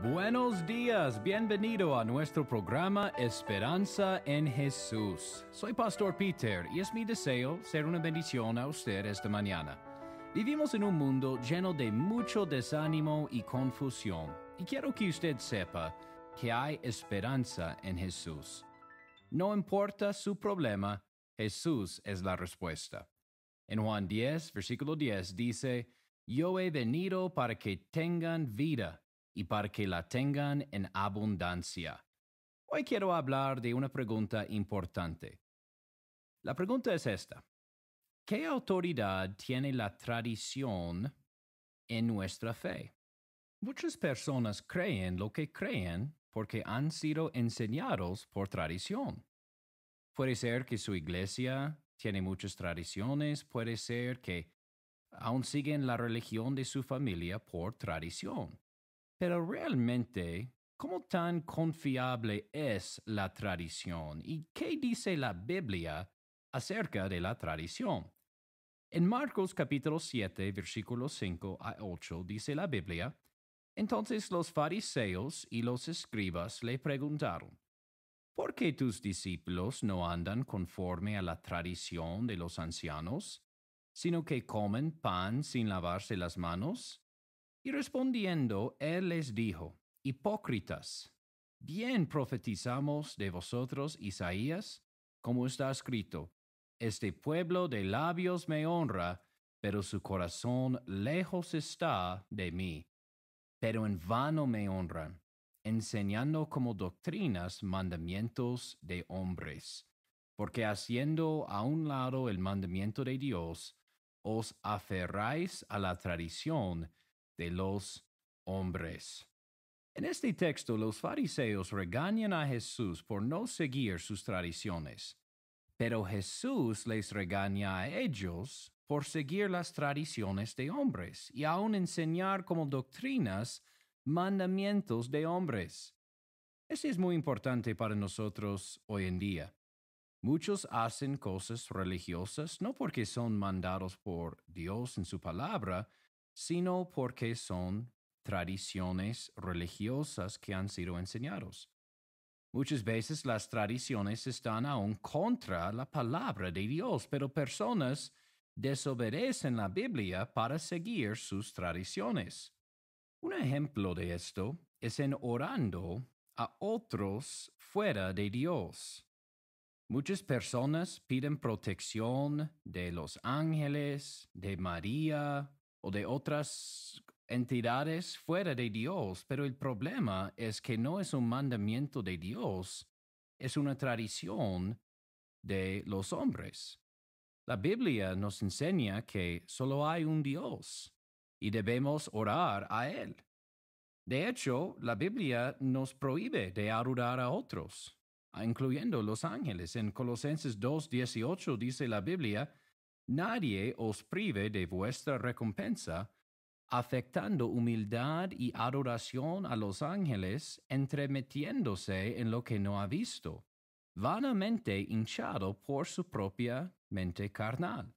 Buenos días, bienvenido a nuestro programa Esperanza en Jesús. Soy Pastor Peter y es mi deseo ser una bendición a usted esta mañana. Vivimos en un mundo lleno de mucho desánimo y confusión, y quiero que usted sepa que hay esperanza en Jesús. No importa su problema, Jesús es la respuesta. En Juan 10, versículo 10 dice, «Yo he venido para que tengan vida y para que la tengan en abundancia». Hoy quiero hablar de una pregunta importante. La pregunta es esta: ¿qué autoridad tiene la tradición en nuestra fe? Muchas personas creen lo que creen porque han sido enseñados por tradición. Puede ser que su iglesia tiene muchas tradiciones, puede ser que aún siguen la religión de su familia por tradición. Pero realmente, ¿cómo tan confiable es la tradición? ¿Y qué dice la Biblia acerca de la tradición? En Marcos capítulo 7, versículos 5 a 8, dice la Biblia, «Entonces los fariseos y los escribas le preguntaron, ¿por qué tus discípulos no andan conforme a la tradición de los ancianos, sino que comen pan sin lavarse las manos?» Y respondiendo, él les dijo, «Hipócritas, bien profetizamos de vosotros Isaías, como está escrito, este pueblo de labios me honra, pero su corazón lejos está de mí. Pero en vano me honran, enseñando como doctrinas mandamientos de hombres, porque haciendo a un lado el mandamiento de Dios, os aferráis a la tradición de los hombres». En este texto, los fariseos regañan a Jesús por no seguir sus tradiciones, pero Jesús les regaña a ellos por seguir las tradiciones de hombres y aún enseñar como doctrinas mandamientos de hombres. Esto es muy importante para nosotros hoy en día. Muchos hacen cosas religiosas no porque son mandados por Dios en su palabra, sino porque son tradiciones religiosas que han sido enseñados. Muchas veces las tradiciones están aún contra la palabra de Dios, pero personas desobedecen la Biblia para seguir sus tradiciones. Un ejemplo de esto es en orando a otros fuera de Dios. Muchas personas piden protección de los ángeles, de María o de otras entidades fuera de Dios, pero el problema es que no es un mandamiento de Dios, es una tradición de los hombres. La Biblia nos enseña que solo hay un Dios y debemos orar a Él. De hecho, la Biblia nos prohíbe de adorar a otros, incluyendo los ángeles. En Colosenses 2:18 dice la Biblia, «Nadie os prive de vuestra recompensa, afectando humildad y adoración a los ángeles, entremetiéndose en lo que no ha visto, vanamente hinchado por su propia mente carnal».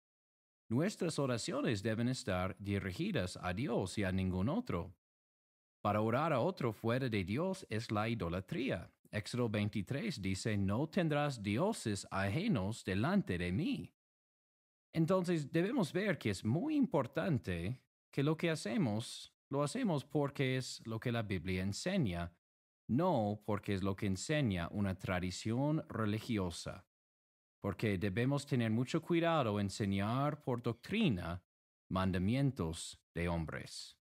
Nuestras oraciones deben estar dirigidas a Dios y a ningún otro. Para orar a otro fuera de Dios es la idolatría. Éxodo 23 dice, «No tendrás dioses ajenos delante de mí». Entonces debemos ver que es muy importante que lo que hacemos, lo hacemos porque es lo que la Biblia enseña, no porque es lo que enseña una tradición religiosa. Porque debemos tener mucho cuidado en enseñar por doctrina mandamientos de hombres.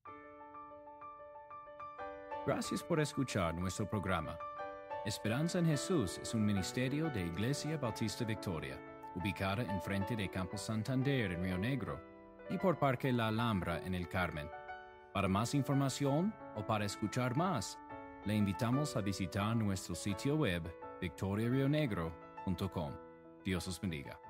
Gracias por escuchar nuestro programa. Esperanza en Jesús es un ministerio de Iglesia Bautista Victoria, ubicada enfrente de Campo Santander en Río Negro y por Parque La Alhambra en El Carmen. Para más información o para escuchar más, le invitamos a visitar nuestro sitio web victoriarionegro.com. Dios os bendiga.